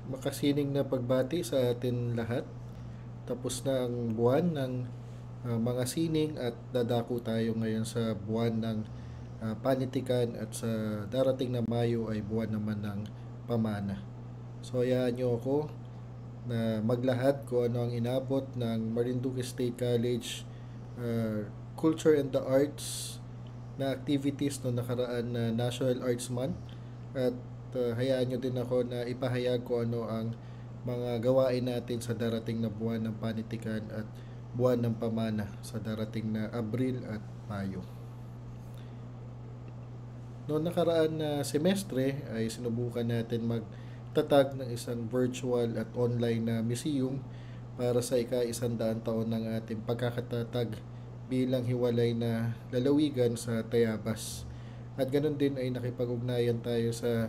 makasining na pagbati sa atin lahat. Tapos na ang buwan ng mga sining at dadako tayo ngayon sa buwan ng panitikan at sa darating na Mayo ay buwan naman ng pamana. So hayaan nyo ako na maglahad kung ano ang inabot ng Marinduque State College Culture and the Arts na activities no nakaraan na National Arts Month at hayaan nyo din ako na ipahayag ko ano ang mga gawain natin sa darating na buwan ng panitikan at buwan ng pamana sa darating na Abril at Mayo. Noong nakaraan na semestre ay sinubukan natin magtatag ng isang virtual at online na museum para sa ika-100 taon ng ating pagkakatatag bilang hiwalay na lalawigan sa Tayabas. At ganun din ay nakipag-ugnayan tayo sa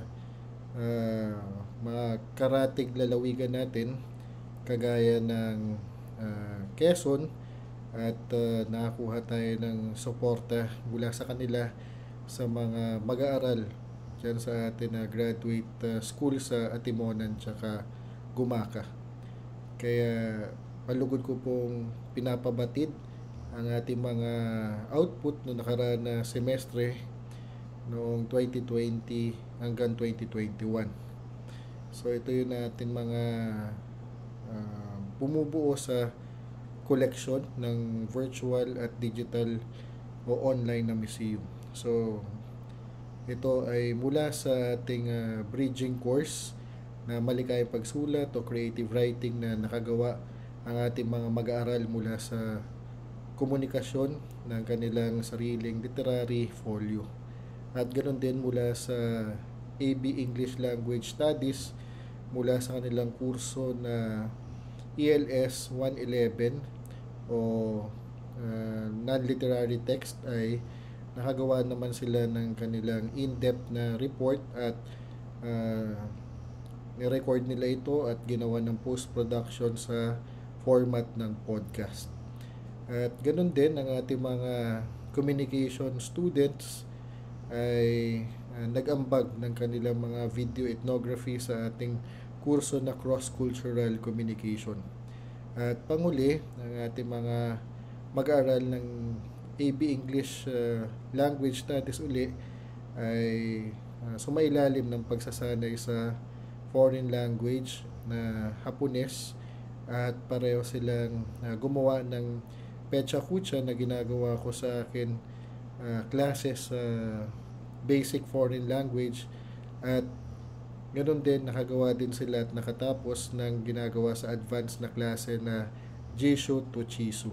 mga karatig lalawigan natin kagaya ng Quezon at nakakuha tayo ng suporta mula sa kanila sa mga mag-aaral dyan sa atin na graduate school sa Atimonan tsaka Gumaka. Kaya palugod ko pong pinapabatid ang ating mga output no nakaraan na semestre noong 2020 hanggang 2021. So ito yung ating mga bumubuo sa collection ng virtual at digital o online na museum. So ito ay mula sa ating bridging course na malikayang pagsulat o creative writing na nakagawa ang ating mga mag-aaral mula sa komunikasyon ng kanilang sariling literary folio. At ganoon din mula sa AB English Language Studies mula sa kanilang kurso na ELS 111 o non-literary text ay nakagawa naman sila ng kanilang in-depth na report at ni-record nila ito at ginawa ng post-production sa format ng podcast. At ganun din ang ating mga communication students ay nag-ambag ng kanilang mga video ethnography sa ating kurso na cross-cultural communication. At panguli, ang ating mga mag-aaral ng AB English Language Studies uli ay sumailalim ng pagsasanay sa foreign language na Hapones at pareho silang gumawa ng pecha kucha na ginagawa ko sa akin classes sa basic foreign language at ganoon din nakagawa din sila at nakatapos ng ginagawa sa advanced na klase na Jisho to Chisu.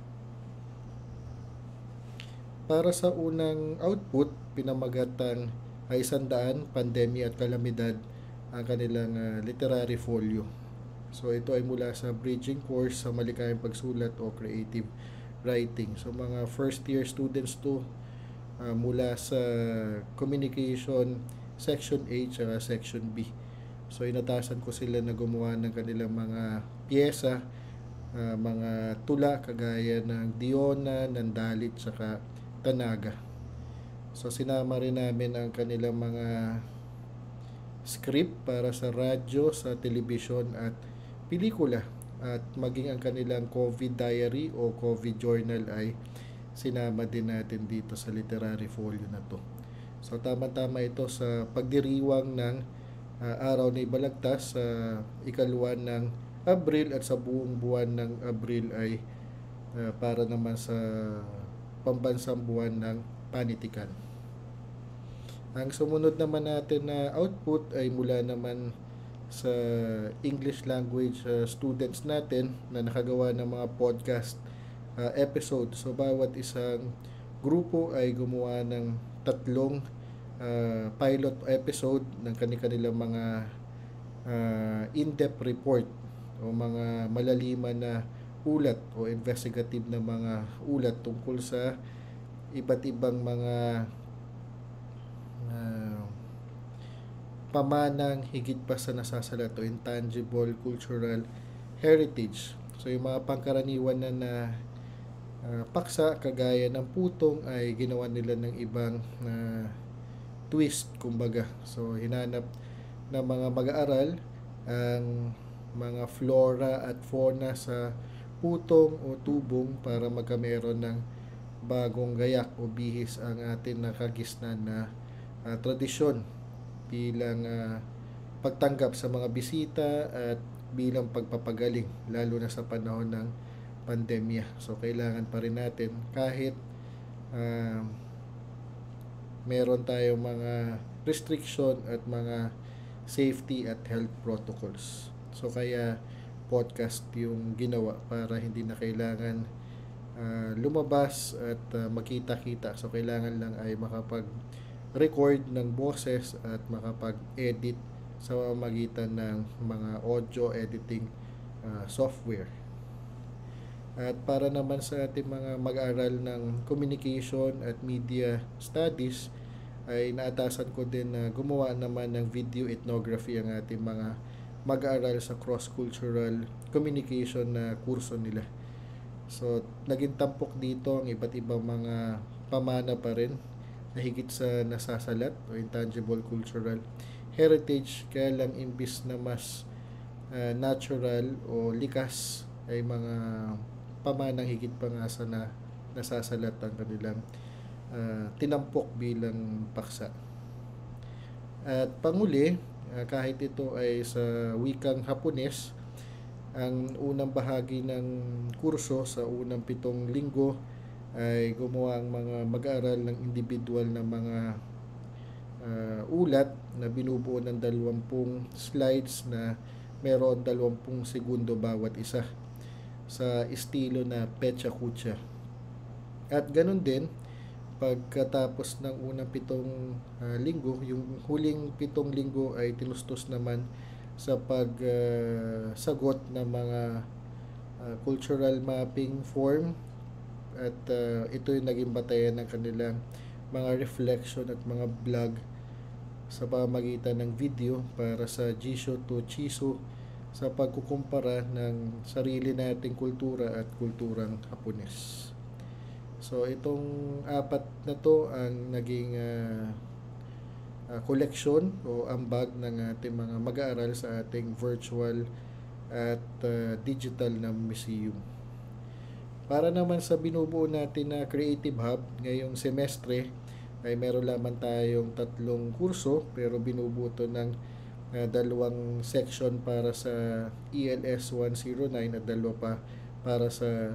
Para sa unang output, pinamagatang ay 100 pandemya at kalamidad ang kanilang literary folio. So ito ay mula sa bridging course sa malikayang pagsulat o creative writing. So mga first year students to mula sa communication section A at section B. So inatasan ko sila na gumawa ng kanilang mga piyesa, mga tula kagaya ng Diona, Nandalit, saka Tanaga. So sinama rin namin ang kanilang mga script para sa radyo, sa telebisyon at pelikula at maging ang kanilang COVID diary o COVID journal ay sinama din natin dito sa literary folio na to. So tama-tama ito sa pagdiriwang ng araw na ibalagtas sa ikaluwan ng Abril at sa buong buwan ng Abril ay para naman sa pambansang buwan ng panitikan. Ang sumunod naman natin na output ay mula naman sa English language students natin na nakagawa ng mga podcast episode. So bawat isang grupo ay gumawa ng 3 pilot episode ng kanilang mga in-depth report o mga malaliman na ulat o investigative na mga ulat tungkol sa iba't ibang mga pamanang higit pa sa nasasalat o intangible cultural heritage. So yung mga pangkaraniwan na paksa kagaya ng putong ay ginawa nila ng ibang twist kumbaga. So hinanap ng mga mag-aaral ang mga flora at fauna sa putong o tubong para magkameron ng bagong gayak o bihis ang atin nakagisnan na tradisyon bilang pagtanggap sa mga bisita at bilang pagpapagaling lalo na sa panahon ng pandemya. So kailangan pa rin natin kahit uh, meron tayong mga restriction at mga safety at health protocols. So kaya podcast yung ginawa para hindi na kailangan lumabas at makita-kita. So kailangan lang ay makapag-record ng boses at makapag-edit sa magitan ng mga audio editing software. At para naman sa ating mga mag-aral ng communication at media studies, ay naatasan ko din na gumawa naman ng video ethnography ang ating mga mag-aaral sa cross-cultural communication na kurso nila. So, naging tampok dito ang iba't ibang mga pamana pa rin na higit sa nasasalat o intangible cultural heritage, kaya lang imbis na mas natural o likas ay mga pamanang higit pa nga sa nasasalat ang kanilang tinampok bilang paksa. At panguli, kahit ito ay sa wikang Hapones, ang unang bahagi ng kurso sa unang 7 linggo ay gumawa ang mga mag-aaral ng individual na mga ulat na binubuo ng 20 slides na meron 20 segundo bawat isa sa estilo na Pecha Kucha. At ganun din, pagkatapos ng unang 7 linggo, yung huling 7 linggo ay tinustos naman sa pagsagot ng mga cultural mapping form at ito yung naging batayan ng kanilang mga reflection at mga vlog sa pamamagitan ng video para sa Jisho to Chiso sa pagkukumpara ng sarili nating kultura at kulturang Hapones. So itong 4 na to ang naging collection o ambag ng ating mga mag-aaral sa ating virtual at digital na museum. Para naman sa binubuo natin na Creative Hub ngayong semestre ay meron lamang tayong 3 kurso pero binubuo to ng 2 section para sa ELS 109 at 2 pa para sa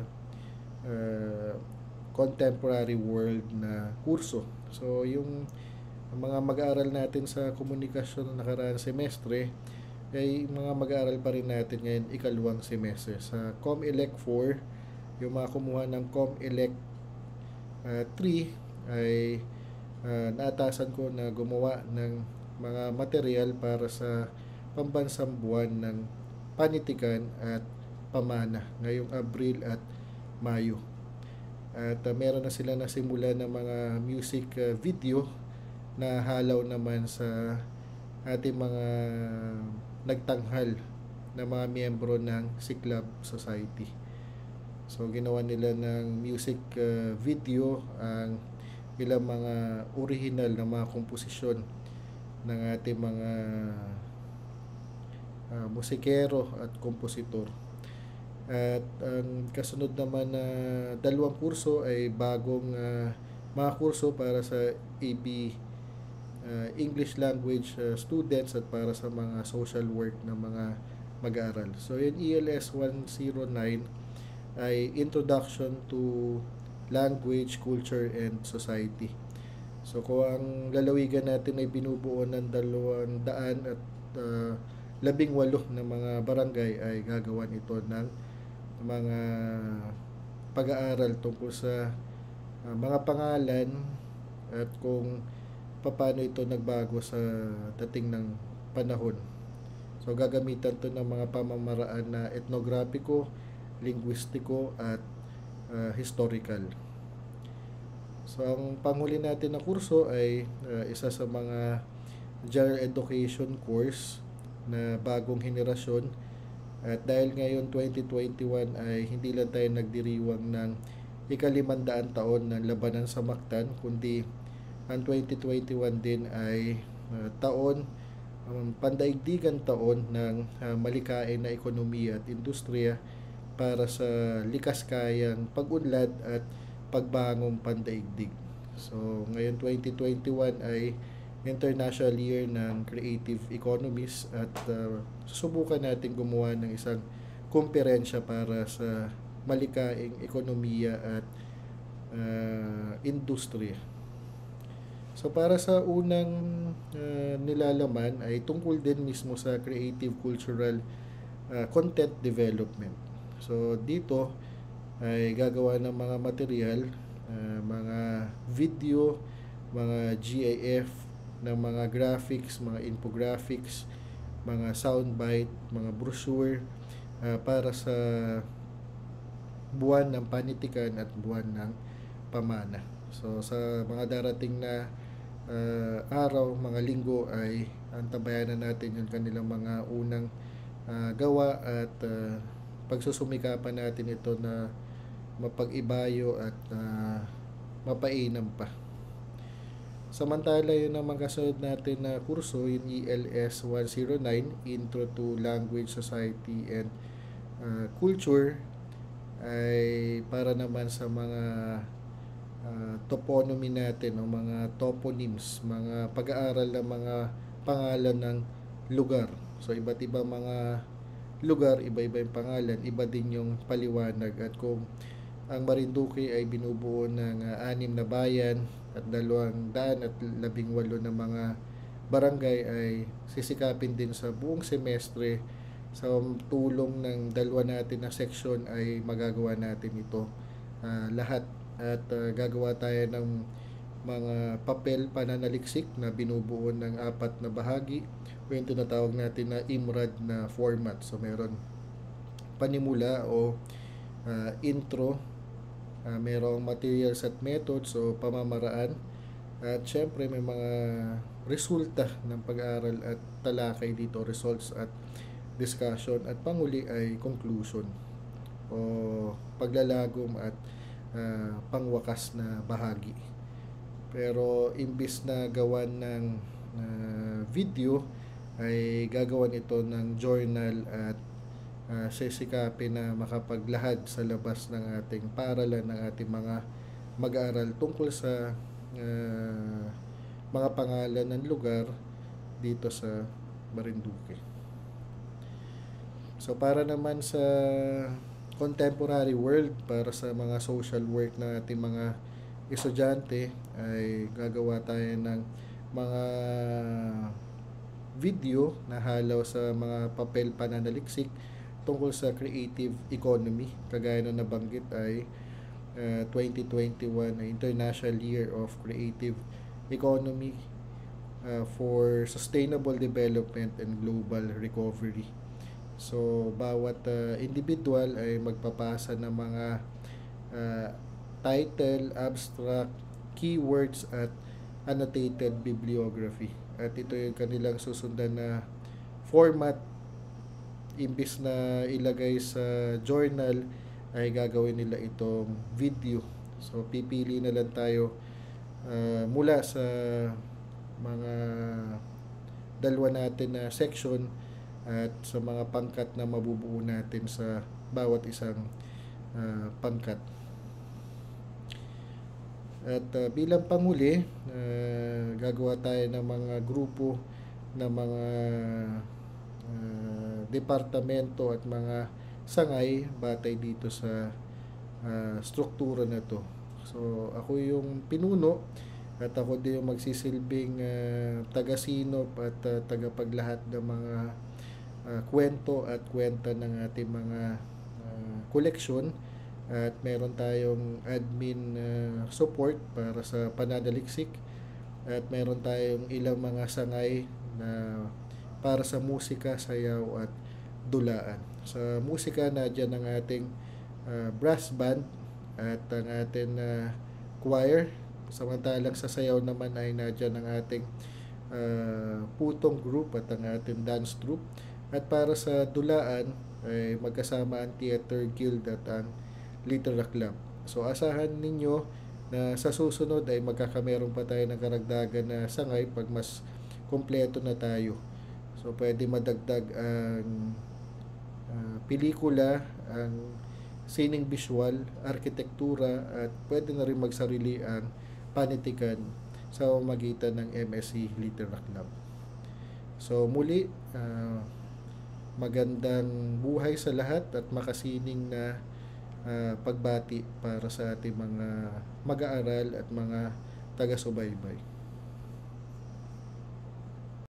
contemporary world na kurso. So yung mga mag-aaral natin sa komunikasyon na nakaraang semestre ay mga mag-aaral pa rin natin ngayon ikalawang semestre. Sa COMELEC 4, yung mga kumuha ng COMELEC 3 ay naatasan ko na gumawa ng mga material para sa pambansang buwan ng panitikan at pamana ngayong Abril at Mayo. At meron na sila nasimula ng mga music video na halaw naman sa ating mga nagtanghal na mga miyembro ng Siklab Society. So ginawa nila ng music video ang ilang mga original na mga komposisyon ng ating mga musikero at kompositor. At ang kasunod naman na 2 kurso ay bagong mga kurso para sa AB English language students at para sa mga social work na mga mag-aaral. So yung ELS 109 ay Introduction to Language, Culture, and Society. So kung ang lalawigan natin ay binubuo ng 200 at 18 na mga barangay ay gagawan ito ng mga pag-aaral tungkol sa mga pangalan at kung paano ito nagbago sa dating ng panahon. So gagamitan to ng mga pamamaraan na etnograpiko, linguistiko at historical. So ang panghuli natin na kurso ay isa sa mga general education course na bagong henerasyon. At dahil ngayon 2021 ay hindi lang tayo nagdiriwang ng ika-500 taon ng labanan sa Mactan, kundi ang 2021 din ay taon pandaigdigan taon ng malikain na ekonomiya at industriya para sa likas kayang pag-unlad at pagbangong pandaigdig. So, ngayon 2021 ay International Year ng Creative Economies at susubukan natin gumawa ng isang kumperensya para sa malikaing ekonomiya at industriya. So para sa unang nilalaman ay tungkol din mismo sa creative cultural content development. So dito ay gagawa ng mga material, mga video, mga GIF, ng mga graphics, mga infographics, mga soundbite, mga brochure para sa buwan ng panitikan at buwan ng pamana. So sa mga darating na araw, mga linggo ay antabayanan natin yung kanilang mga unang gawa at pagsusumikapan natin ito na mapag-ibayo at mapainam pa. Samantala yun ang mga kasunod natin na kurso, yung ELS 109, Intro to Language, Society and Culture, ay para naman sa mga toponymy natin o mga toponyms, mga pag-aaral ng mga pangalan ng lugar. So iba't iba mga lugar, iba-iba yung pangalan, iba din yung paliwanag. At kung ang Marinduque ay binubuo ng 6 na bayan at 218 na mga barangay, ay sisikapin din sa buong semestre sa tulong ng dalawa natin na section ay magagawa natin ito lahat. At gagawa tayo ng mga papel pananaliksik na binubuo ng 4 na bahagi o yung tinatawag natin na IMRAD na format. So meron panimula o intro, merong materials at methods o pamamaraan, at syempre may mga resulta ng pag-aaral at talakay dito, results at discussion, at panguli ay conclusion o paglalagom at pangwakas na bahagi. Pero imbis na gawan ng video, ay gagawan ito ng journal at sisikapin na makapaglahad sa labas ng ating paaralan, ng ating mga mag-aaral tungkol sa mga pangalan ng lugar dito sa Marinduque. So para naman sa contemporary world, para sa mga social work na ating mga estudyante, ay gagawa tayo ng mga video na halaw sa mga papel pananaliksik tungkol sa creative economy. Kagaya na nabanggit ay 2021 ay International Year of Creative Economy for Sustainable Development and Global Recovery. So bawat individual ay magpapasa ng mga title, abstract, keywords at annotated bibliography. At ito yung kanilang susundan na format. Imbis na ilagay sa journal, ay gagawin nila itong video. So pipili na lang tayo mula sa mga dalawa natin na section at sa mga pangkat na mabubuo natin sa bawat isang pangkat. At bilang panguli, gagawa tayo ng mga grupo ng mga departamento at mga sangay batay dito sa struktura na to. So ako yung pinuno at ako din yung magsisilbing tagasinop at tagapaglahat ng mga kwento at kwenta ng ating mga koleksyon. At meron tayong admin support para sa pananaliksik, at meron tayong ilang mga sangay na para sa musika, sayaw at dulaan. Sa musika, nadyan ang ating brass band at ang ating choir. Samantalang sa sayaw naman ay nadyan ang ating putong group at ang ating dance troupe. At para sa dulaan ay magkasama ang Theater Guild at ang Litera Club. So asahan ninyo na sa susunod ay magkakameron pa tayo ng karagdagan na sangay pag mas kompleto na tayo. So pwede madagdag ang pelikula, ang sining visual, arkitektura, at pwede na rin magsarili ang panitikan sa pamamagitan ng MSc Litera Club. So muli, magandang buhay sa lahat at makasining na pagbati para sa ating mga mag-aaral at mga taga-subaybay.